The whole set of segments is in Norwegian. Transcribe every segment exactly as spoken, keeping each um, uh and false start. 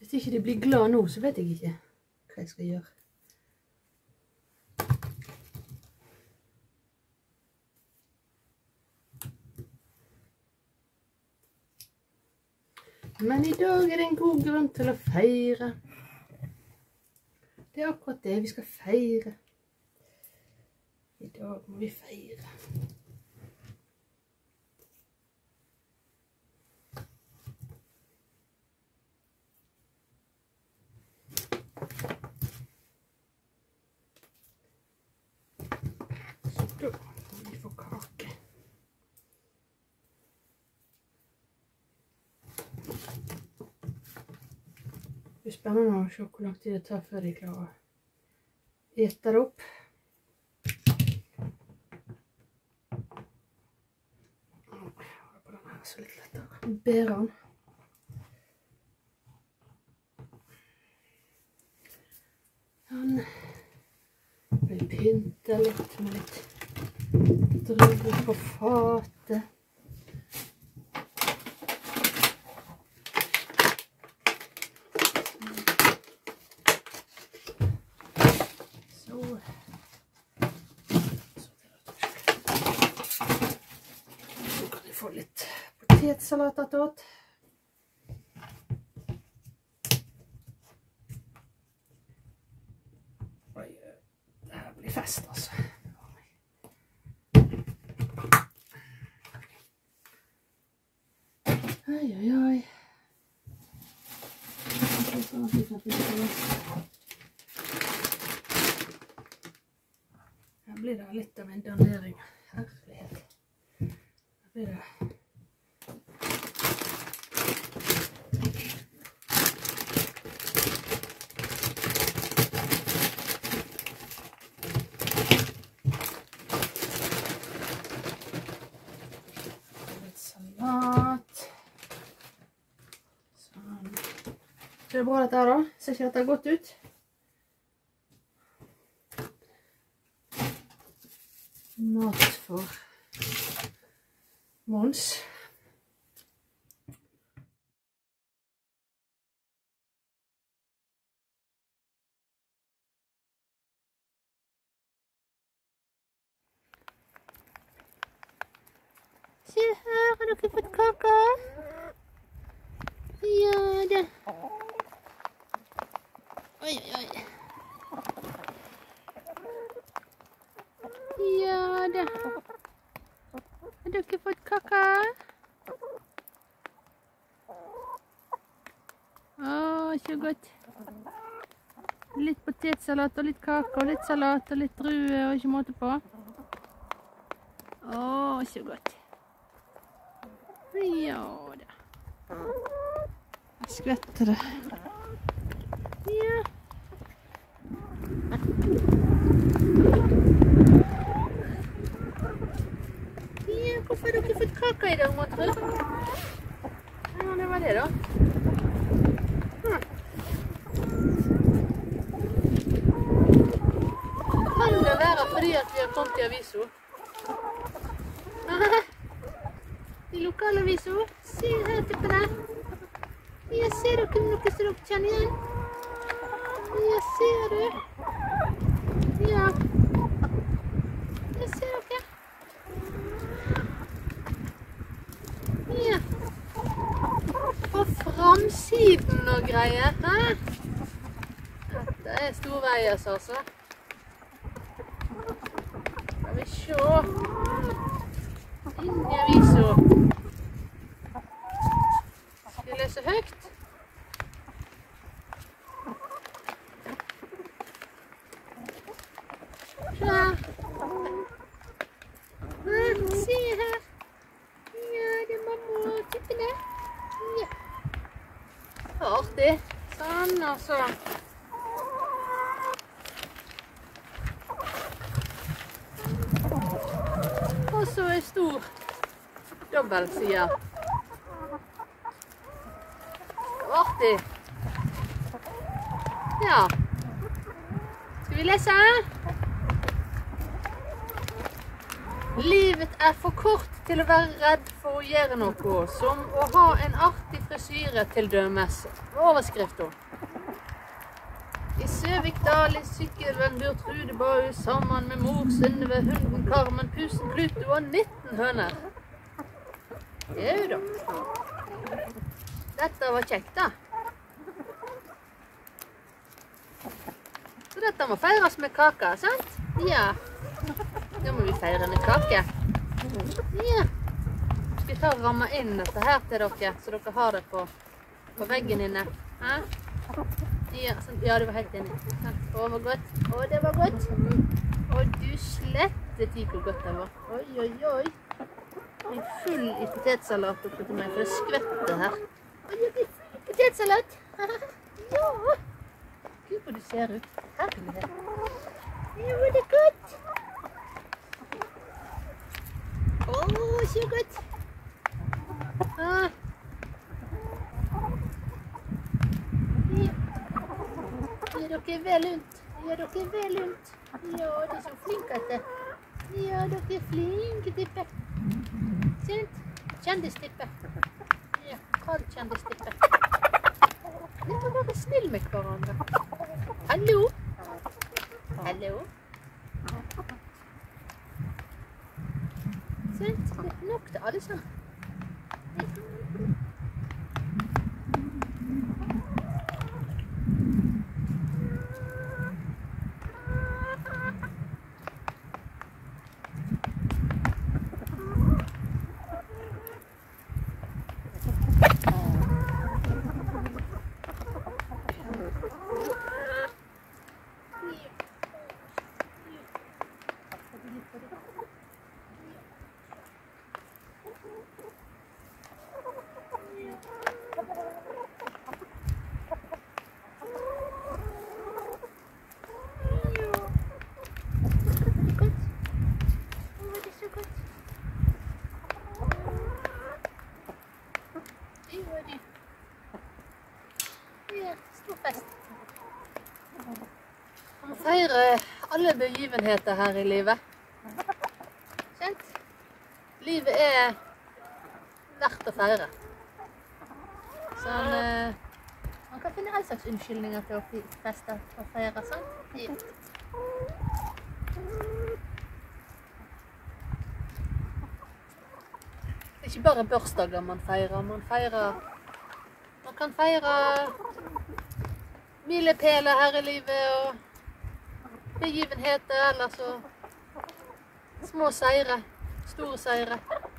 Hvis ikke de blir glad nå, så vet jeg ikke hva jeg skal gjøre. Men i dag er det en god grunn til å feire. Det er akkurat det vi skal feire. I dag må vi feire. Så da må vi få kake. Det er spennende å se hvor lang tid det tar før de klarer å ete det opp. På denne her så litt lettere. Bærer den. Den vil pynte litt med litt druer på fatet. Få litt potetsalat attåt. Oi, det her blir fest, altså. Oi, oi, oi. Her blir det litt av en dandering. Herlighet. Her blir det det er bra dette her da. Ser ikke dette godt ut. Mat for Mons. Se her, har dere fått kake? Ja da. Oi, oi, oi. Ja da. Har dere fått kake? Åh, så godt. Litt potetsalat og litt kake og litt salat og litt druer og ikke måte på. Åh, så godt. Ja da. Jeg skvetter det. Ja. Ja, hvorfor har dere fått kake i dag, må tro? Ja, det var det da. Hm. Kan det være fordi at vi har kommet i avisen? I lokalavisen? Se her til på det. Jeg ser dere noe som dere kjenner igjen. Jeg ser det. Ja. Jeg ser dere. Ja. På framsiden og greier. Hæ? Dette er storveies, altså. Skal vi se. Inn i avisen. Skal jeg lese høyt? Se her. Se her. Ja, det er mamma og typene. Ja. Det var artig. Sånn, altså. Og så er stor dobbeltside. Det var artig. Ja. Skal vi lese? Livet er for kort til å være redd for å gjøre noe, som å ha en artig frisyre til dømes. Overskriften. I Søvikdal i Sykkelven bor Trude Bahu sammen med mor Synnøve, hunden Carmen, pusen Pluto og nitten høner. Jo da. Dette var kjekt da. Så dette må feires med kaka, sant? Ja. Da må vi feire med kake. Ja. Skal vi ta og ramme inn dette her til dere, så dere har det på, på veggen inne. Ja? Ja, sånn. Ja, det var helt enig. Sånn. Å, det var godt. Å, det var godt. Å, du slettet i hvor godt det var. Oi, oi, oi. Jeg er full i potetsalat oppe til meg, for det skvetter her. Å, jeg blir full i potetsalat. Ja. Gud, hvor du ser ut. Herlighet. Ja, var det godt? Å, så godt. Ah. Ja. Gjør dere vel lunt. Gjør dere vel lunt. Ja, det er så flink at det. Ja, dere er flinke, Tippe. Sint? Kjendistippe. Ja, kall kjendistippe. Vi må være snill med hverandre. Hallo? Hallo? Sint? Det er nok til alle sammen. Man må feire alle begivenheter her i livet. Kjent? Livet er verdt å feire. Sånn, eh, man kan finne all slags unnskyldninger til å feste og feire, sant? Ja. Det er ikke bare børsdager man feirer, man feirer Man kan feire milepæler her i livet og begivenheter, eller så små seire, store seire.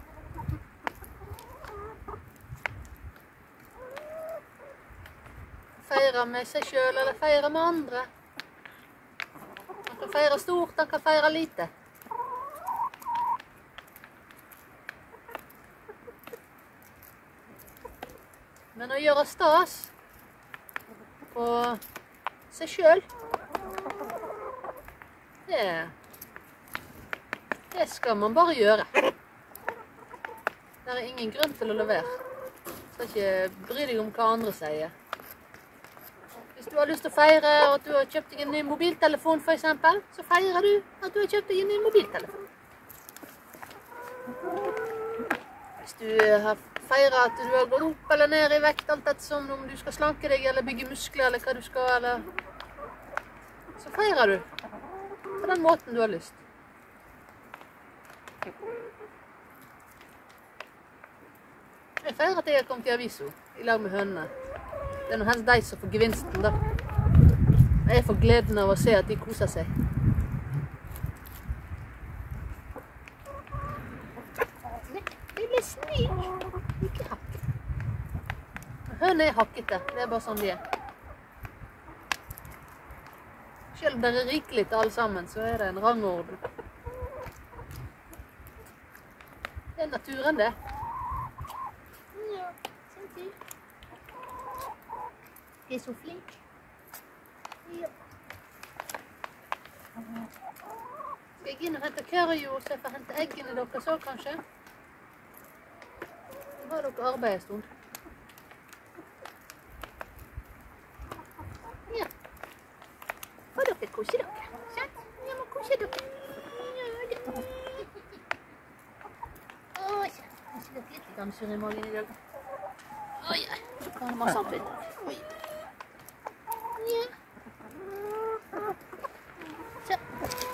Feire med seg selv, eller feire med andre. Man kan feire stort, man kan feire lite. Men å gjøre stas på seg selv, det, det skal man bare gjøre. Det er ingen grunn til å la være. Skal ikke bry deg om hva andre sier. Hvis du har lyst til å feire at du har kjøpt deg en ny mobiltelefon for eksempel, så feirer du at du har kjøpt deg en ny mobiltelefon. Hvis du har feiret at du har gått opp eller ned i vekt, alt dette som om du skal slanke deg eller bygge muskler eller hva du skal, eller så feirer du på den måten du har lyst. Jeg feirer at jeg har kommet i avisen i lag med hønene. Det er noe helst de som får gevinsten da. Jeg får gleden av å se at de koser seg. Det blir snill. Ikke hakket. Hønene er hakkete. Det er bare sånn de er. Selv om dere er rikelig til alle sammen, så er det en rangorden. Det er naturen, det. Ja, sånn tid. De er så flink. Ja. Skal jeg inn og hente curryjo, så jeg får hente eggene dere så, kanskje? Nå har dere arbeid en stund. Ja. Får dere kose dere? Sant? Ja, må kose dere. Ja, det. Litt, litt grann surr i magen i dag. Oi, oi. Så kan man masse opp i dag. Oi. Ja. Så.